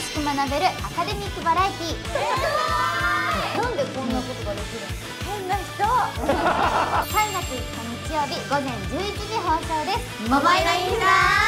しく学べるアカデミックバラエティ。なんでこんなことができるんですか？変な人。3月5日日曜日午前11時放送です。ももいろインフラー